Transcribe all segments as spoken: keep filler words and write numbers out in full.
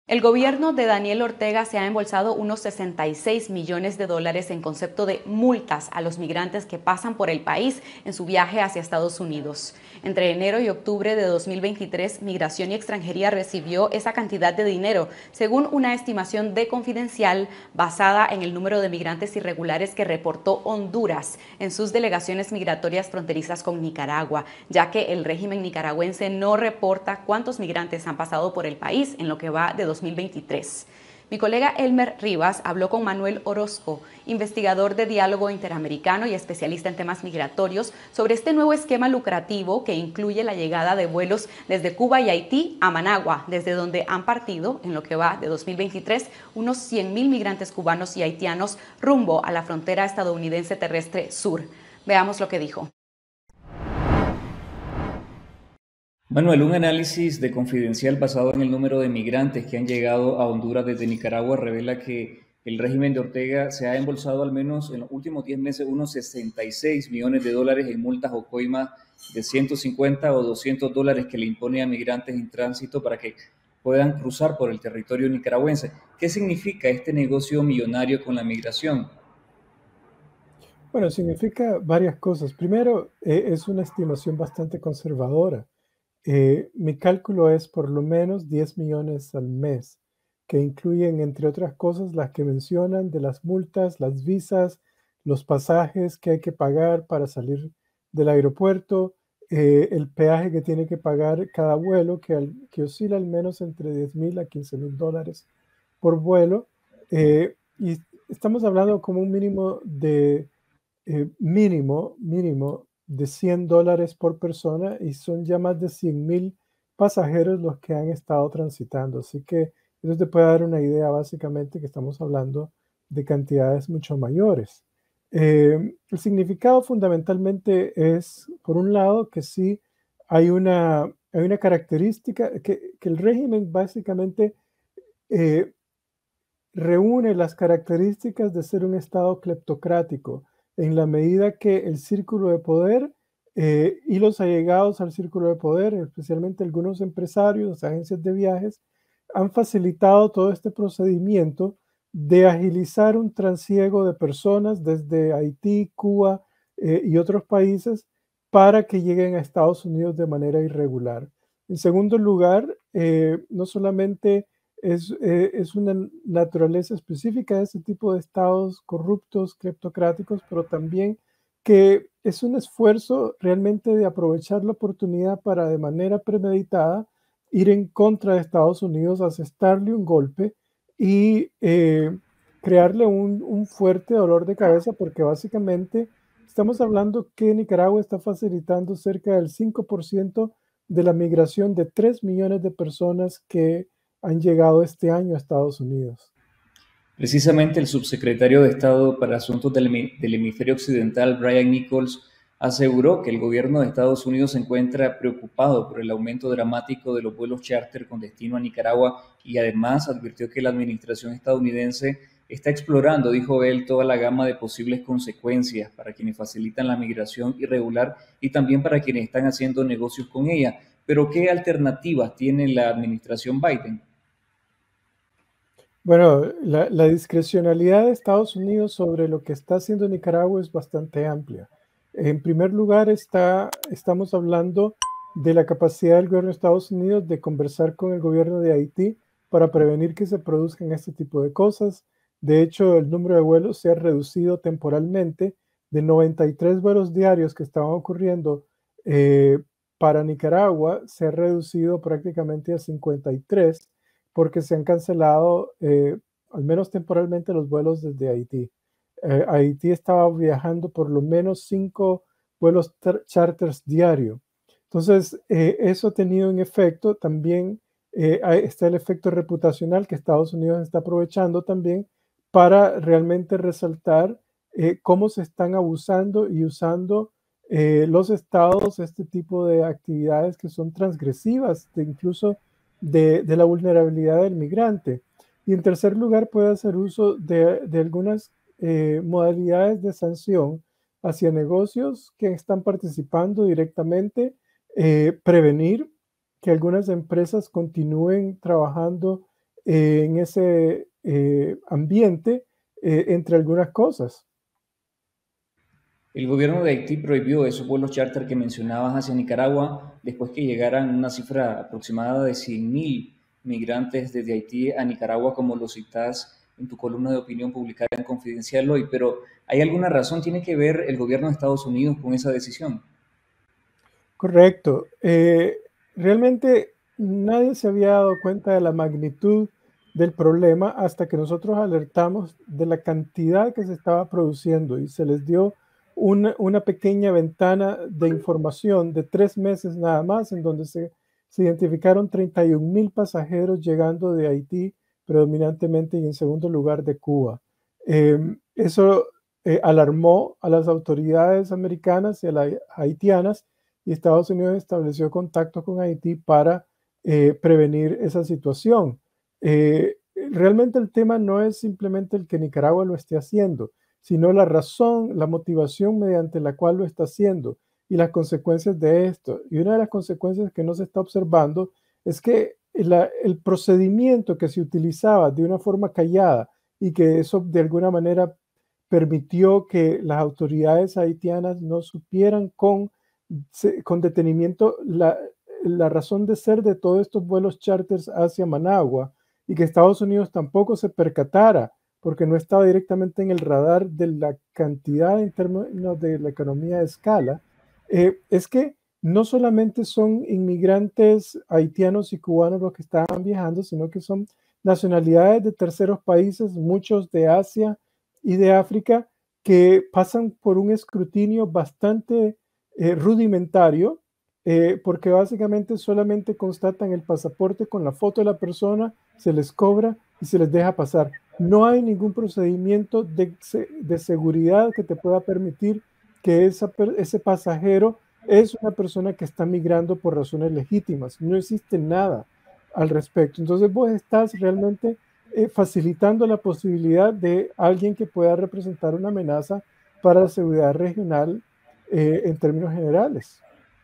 El gobierno de Daniel Ortega se ha embolsado unos sesenta y seis millones de dólares en concepto de multas a los migrantes que pasan por el país en su viaje hacia Estados Unidos. Entre enero y octubre de dos mil veintitrés, Migración y Extranjería recibió esa cantidad de dinero, según una estimación de Confidencial basada en el número de migrantes irregulares que reportó Honduras en sus delegaciones migratorias fronterizas con Nicaragua, ya que el régimen nicaragüense no reporta cuántos migrantes han pasado por el país en lo que va de dos mil veintitrés. Mi colega Elmer Rivas habló con Manuel Orozco, investigador de diálogo interamericano y especialista en temas migratorios, sobre este nuevo esquema lucrativo que incluye la llegada de vuelos desde Cuba y Haití a Managua, desde donde han partido, en lo que va de dos mil veintitrés, unos cien mil migrantes cubanos y haitianos rumbo a la frontera estadounidense terrestre sur. Veamos lo que dijo. Manuel, un análisis de Confidencial basado en el número de migrantes que han llegado a Honduras desde Nicaragua revela que el régimen de Ortega se ha embolsado al menos en los últimos diez meses unos sesenta y seis millones de dólares en multas o coimas de ciento cincuenta o doscientos dólares que le impone a migrantes en tránsito para que puedan cruzar por el territorio nicaragüense. ¿Qué significa este negocio millonario con la migración? Bueno, significa varias cosas. Primero, eh, es una estimación bastante conservadora. Eh, mi cálculo es por lo menos diez millones al mes, que incluyen, entre otras cosas, las que mencionan de las multas, las visas, los pasajes que hay que pagar para salir del aeropuerto, eh, el peaje que tiene que pagar cada vuelo, que, al- que oscila al menos entre diez mil a quince mil dólares por vuelo. eh, y estamos hablando como un mínimo de eh, mínimo, mínimo de cien dólares por persona y son ya más de cien mil pasajeros los que han estado transitando. Así que eso te puede dar una idea básicamente que estamos hablando de cantidades mucho mayores. Eh, el significado fundamentalmente es, por un lado, que sí hay una, hay una característica, que, que el régimen básicamente eh, reúne las características de ser un Estado cleptocrático, en la medida que el círculo de poder eh, y los allegados al círculo de poder, especialmente algunos empresarios, agencias de viajes, han facilitado todo este procedimiento de agilizar un trasiego de personas desde Haití, Cuba eh, y otros países para que lleguen a Estados Unidos de manera irregular. En segundo lugar, eh, no solamente es, eh, es una naturaleza específica de este tipo de estados corruptos, cleptocráticos, pero también que es un esfuerzo realmente de aprovechar la oportunidad para de manera premeditada ir en contra de Estados Unidos, asestarle un golpe y eh, crearle un, un fuerte dolor de cabeza, porque básicamente estamos hablando que Nicaragua está facilitando cerca del cinco por ciento de la migración de tres millones de personas que han llegado este año a Estados Unidos. Precisamente el subsecretario de Estado para Asuntos del, Hemi- del Hemisferio Occidental, Brian Nichols, aseguró que el gobierno de Estados Unidos se encuentra preocupado por el aumento dramático de los vuelos charter con destino a Nicaragua y además advirtió que la administración estadounidense está explorando, dijo él, toda la gama de posibles consecuencias para quienes facilitan la migración irregular y también para quienes están haciendo negocios con ella. Pero ¿qué alternativas tiene la administración Biden? Bueno, la, la discrecionalidad de Estados Unidos sobre lo que está haciendo Nicaragua es bastante amplia. En primer lugar, está, estamos hablando de la capacidad del gobierno de Estados Unidos de conversar con el gobierno de Haití para prevenir que se produzcan este tipo de cosas. De hecho, el número de vuelos se ha reducido temporalmente de noventa y tres vuelos diarios que estaban ocurriendo eh, para Nicaragua, se ha reducido prácticamente a cincuenta y tres porque se han cancelado, eh, al menos temporalmente, los vuelos desde Haití. Eh, Haití estaba viajando por lo menos cinco vuelos charters diario. Entonces, eh, eso ha tenido un efecto. También eh, está el efecto reputacional que Estados Unidos está aprovechando también para realmente resaltar eh, cómo se están abusando y usando eh, los estados este tipo de actividades que son transgresivas, de incluso de, de la vulnerabilidad del migrante. Y en tercer lugar, puede hacer uso de, de algunas eh, modalidades de sanción hacia negocios que están participando directamente, eh, prevenir que algunas empresas continúen trabajando eh, en ese eh, ambiente, eh, entre algunas cosas. El gobierno de Haití prohibió esos vuelos charter que mencionabas hacia Nicaragua después que llegaran una cifra aproximada de cien mil migrantes desde Haití a Nicaragua, como lo citas en tu columna de opinión publicada en Confidencial hoy. Pero ¿hay alguna razón? ¿Tiene que ver el gobierno de Estados Unidos con esa decisión? Correcto. Eh, realmente nadie se había dado cuenta de la magnitud del problema hasta que nosotros alertamos de la cantidad que se estaba produciendo y se les dio una, una pequeña ventana de información de tres meses nada más, en donde se, se identificaron treinta y un mil pasajeros llegando de Haití, predominantemente y en segundo lugar de Cuba. Eh, eso eh, alarmó a las autoridades americanas y a las haitianas, y Estados Unidos estableció contacto con Haití para eh, prevenir esa situación. Eh, realmente el tema no es simplemente el que Nicaragua lo esté haciendo, sino la razón, la motivación mediante la cual lo está haciendo y las consecuencias de esto. Y una de las consecuencias que no se está observando es que la, el procedimiento que se utilizaba de una forma callada y que eso de alguna manera permitió que las autoridades haitianas no supieran con con detenimiento la, la razón de ser de todos estos vuelos charters hacia Managua, y que Estados Unidos tampoco se percatara porque no estaba directamente en el radar de la cantidad en términos de la economía de escala, eh, es que no solamente son inmigrantes haitianos y cubanos los que estaban viajando, sino que son nacionalidades de terceros países, muchos de Asia y de África, que pasan por un escrutinio bastante eh, rudimentario, eh, porque básicamente solamente constatan el pasaporte con la foto de la persona, se les cobra y se les deja pasar. No hay ningún procedimiento de, de seguridad que te pueda permitir que esa, ese pasajero es una persona que está migrando por razones legítimas. No existe nada al respecto. Entonces vos estás realmente eh, facilitando la posibilidad de alguien que pueda representar una amenaza para la seguridad regional eh, en términos generales.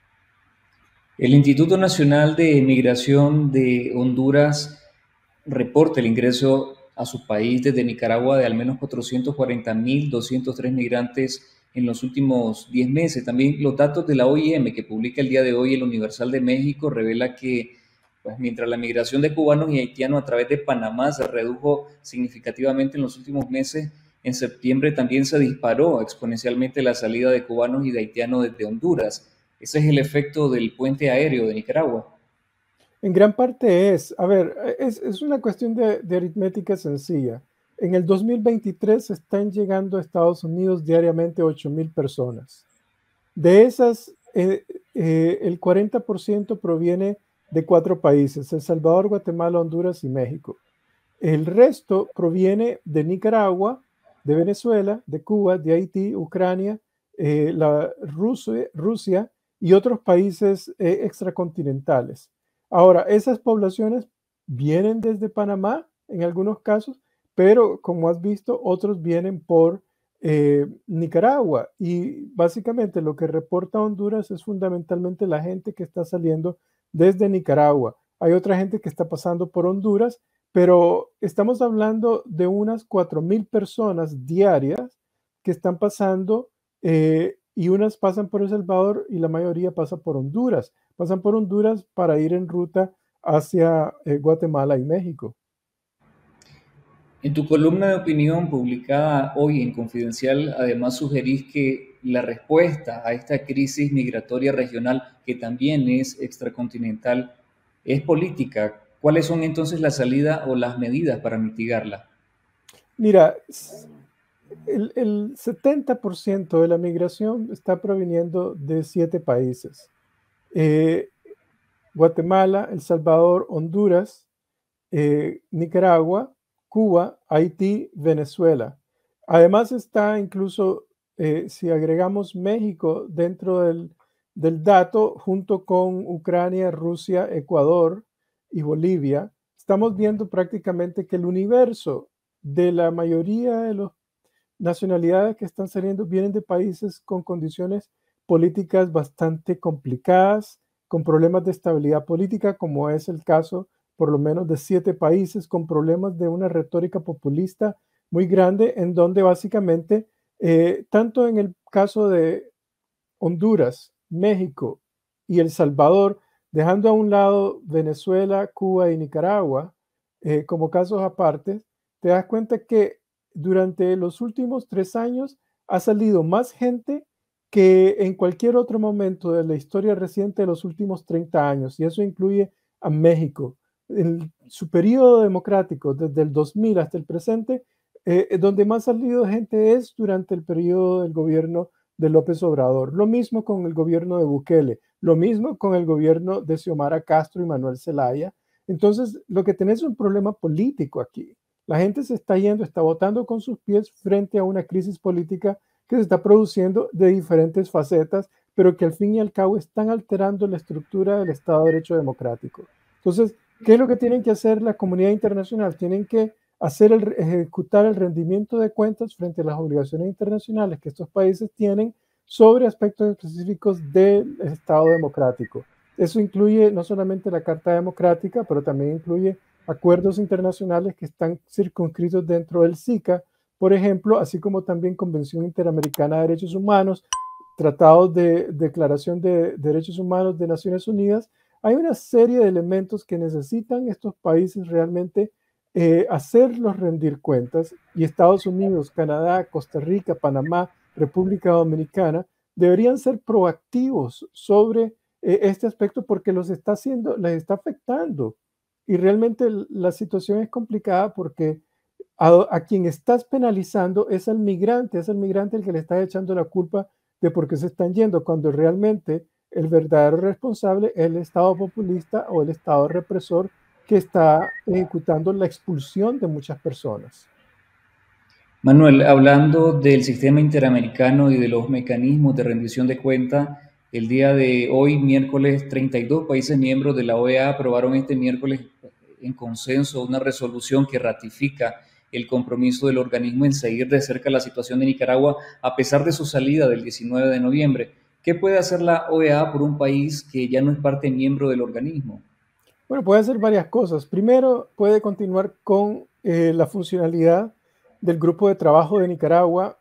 El Instituto Nacional de Migración de Honduras reporta el ingreso a su país desde Nicaragua de al menos cuatrocientos cuarenta mil doscientos tres migrantes en los últimos diez meses. También los datos de la O I M que publica el día de hoy el Universal de México revela que pues, mientras la migración de cubanos y haitianos a través de Panamá se redujo significativamente en los últimos meses, en septiembre también se disparó exponencialmente la salida de cubanos y de haitianos desde Honduras. Ese es el efecto del puente aéreo de Nicaragua. En gran parte es, a ver, es, es una cuestión de, de aritmética sencilla. En el dos mil veintitrés están llegando a Estados Unidos diariamente ocho mil personas. De esas, eh, eh, el cuarenta por ciento proviene de cuatro países: El Salvador, Guatemala, Honduras y México. El resto proviene de Nicaragua, de Venezuela, de Cuba, de Haití, Ucrania, eh, la Rusia, Rusia y otros países eh, extracontinentales. Ahora, esas poblaciones vienen desde Panamá en algunos casos, pero como has visto, otros vienen por eh, Nicaragua, y básicamente lo que reporta Honduras es fundamentalmente la gente que está saliendo desde Nicaragua. Hay otra gente que está pasando por Honduras, pero estamos hablando de unas cuatro mil personas diarias que están pasando, eh, y unas pasan por El Salvador y la mayoría pasa por Honduras. Pasan por Honduras para ir en ruta hacia eh, Guatemala y México. En tu columna de opinión publicada hoy en Confidencial, además sugerís que la respuesta a esta crisis migratoria regional, que también es extracontinental, es política. ¿Cuáles son entonces la salida o las medidas para mitigarla? Mira, el, el setenta por ciento de la migración está proviniendo de siete países: eh, Guatemala, El Salvador, Honduras, eh, Nicaragua, Cuba, Haití, Venezuela. Además está incluso, eh, si agregamos México dentro del, del dato, junto con Ucrania, Rusia, Ecuador y Bolivia, estamos viendo prácticamente que el universo de la mayoría de las nacionalidades que están saliendo vienen de países con condiciones políticas bastante complicadas, con problemas de estabilidad política, como es el caso por lo menos de siete países, con problemas de una retórica populista muy grande, en donde básicamente, eh, tanto en el caso de Honduras, México y El Salvador, dejando a un lado Venezuela, Cuba y Nicaragua, eh, como casos aparte, te das cuenta que durante los últimos tres años ha salido más gente que en cualquier otro momento de la historia reciente de los últimos treinta años, y eso incluye a México. En su periodo democrático, desde el dos mil hasta el presente, eh, donde más ha salido gente es durante el periodo del gobierno de López Obrador. Lo mismo con el gobierno de Bukele, lo mismo con el gobierno de Xiomara Castro y Manuel Zelaya. Entonces, lo que tenés es un problema político aquí. La gente se está yendo, está votando con sus pies frente a una crisis política que se está produciendo de diferentes facetas, pero que al fin y al cabo están alterando la estructura del Estado de Derecho democrático. Entonces, ¿qué es lo que tienen que hacer la comunidad internacional? Tienen que hacer el, ejecutar el rendimiento de cuentas frente a las obligaciones internacionales que estos países tienen sobre aspectos específicos del Estado democrático. Eso incluye no solamente la Carta Democrática, pero también incluye acuerdos internacionales que están circunscritos dentro del SICA, por ejemplo, así como también Convención Interamericana de Derechos Humanos, tratados de Declaración de Derechos Humanos de Naciones Unidas. Hay una serie de elementos que necesitan estos países realmente eh, hacerlos rendir cuentas, y Estados Unidos, Canadá, Costa Rica, Panamá, República Dominicana deberían ser proactivos sobre eh, este aspecto, porque los está haciendo, les está afectando. Y realmente la situación es complicada porque a, a quien estás penalizando es al migrante, es el migrante el que le está echando la culpa de por qué se están yendo, cuando realmente el verdadero responsable es el Estado populista o el Estado represor que está ejecutando la expulsión de muchas personas. Manuel, hablando del sistema interamericano y de los mecanismos de rendición de cuentas, el día de hoy, miércoles, treinta y dos países miembros de la O E A aprobaron este miércoles en consenso una resolución que ratifica el compromiso del organismo en seguir de cerca la situación de Nicaragua a pesar de su salida del diecinueve de noviembre. ¿Qué puede hacer la O E A por un país que ya no es parte miembro del organismo? Bueno, puede hacer varias cosas. Primero, puede continuar con eh, la funcionalidad del Grupo de Trabajo de Nicaragua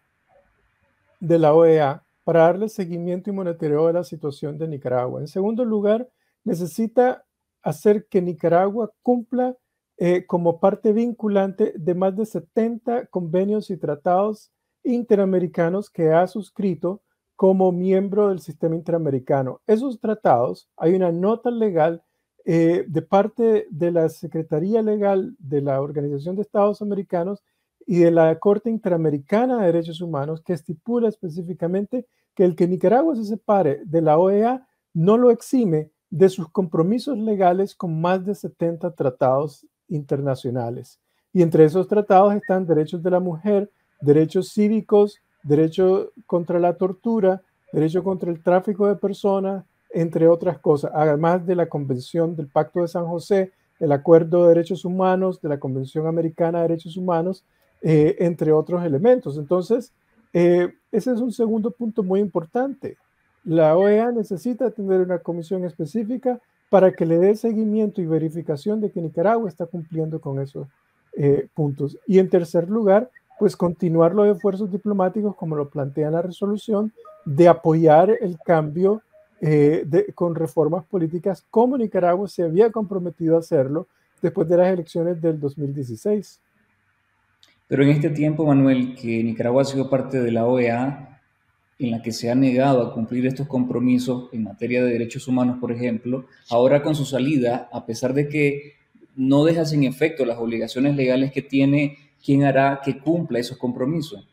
de la O E A para darle seguimiento y monitoreo de la situación de Nicaragua. En segundo lugar, necesita hacer que Nicaragua cumpla eh, como parte vinculante de más de setenta convenios y tratados interamericanos que ha suscrito como miembro del sistema interamericano. Esos tratados, hay una nota legal eh, de parte de la Secretaría Legal de la Organización de Estados Americanos y de la Corte Interamericana de Derechos Humanos, que estipula específicamente que el que Nicaragua se separe de la O E A no lo exime de sus compromisos legales con más de setenta tratados internacionales. Y entre esos tratados están derechos de la mujer, derechos cívicos, derecho contra la tortura, derecho contra el tráfico de personas, entre otras cosas, además de la Convención del Pacto de San José, el Acuerdo de Derechos Humanos, de la Convención Americana de Derechos Humanos, eh, entre otros elementos. Entonces, eh, ese es un segundo punto muy importante. La O E A necesita tener una comisión específica para que le dé seguimiento y verificación de que Nicaragua está cumpliendo con esos eh, puntos. Y en tercer lugar, pues continuar los esfuerzos diplomáticos, como lo plantea la resolución, de apoyar el cambio eh, de, con reformas políticas, como Nicaragua se había comprometido a hacerlo después de las elecciones del dos mil dieciséis. Pero en este tiempo, Manuel, que Nicaragua ha sido parte de la O E A, en la que se ha negado a cumplir estos compromisos en materia de derechos humanos, por ejemplo, ahora con su salida, a pesar de que no deja sin efecto las obligaciones legales que tiene, ¿quién hará que cumpla esos compromisos?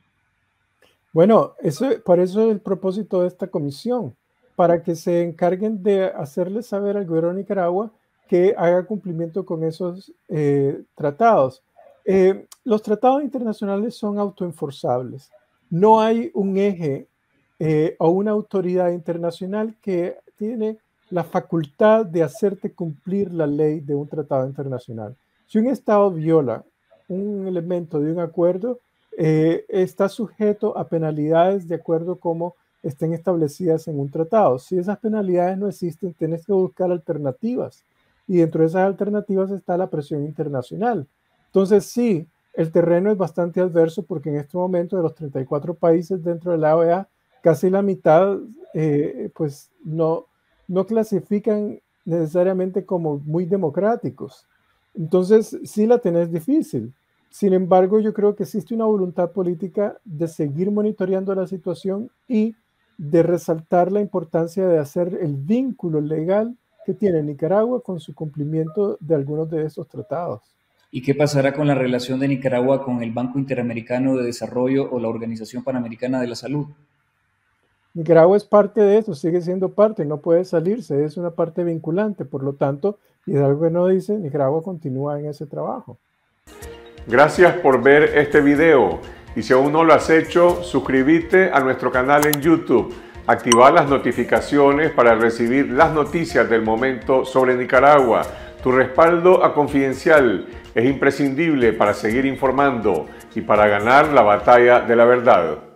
Bueno, eso, por eso es el propósito de esta comisión, para que se encarguen de hacerle saber al gobierno de Nicaragua que haga cumplimiento con esos eh, tratados. Eh, los tratados internacionales son autoenforzables. No hay un eje eh, o una autoridad internacional que tiene la facultad de hacerte cumplir la ley de un tratado internacional. Si un Estado viola un elemento de un acuerdo, eh, está sujeto a penalidades de acuerdo como estén establecidas en un tratado. Si esas penalidades no existen, tienes que buscar alternativas y dentro de esas alternativas está la presión internacional. Entonces sí, el terreno es bastante adverso porque en este momento de los treinta y cuatro países dentro de la O E A, casi la mitad eh, pues no, no clasifican necesariamente como muy democráticos. Entonces sí la tenés difícil. Sin embargo, yo creo que existe una voluntad política de seguir monitoreando la situación y de resaltar la importancia de hacer el vínculo legal que tiene Nicaragua con su cumplimiento de algunos de esos tratados. ¿Y qué pasará con la relación de Nicaragua con el Banco Interamericano de Desarrollo o la Organización Panamericana de la Salud? Nicaragua es parte de eso, sigue siendo parte, no puede salirse, es una parte vinculante, por lo tanto, y es algo que no dice, Nicaragua continúa en ese trabajo. Gracias por ver este video y si aún no lo has hecho, suscríbete a nuestro canal en YouTube, activa las notificaciones para recibir las noticias del momento sobre Nicaragua. Tu respaldo a Confidencial es imprescindible para seguir informando y para ganar la batalla de la verdad.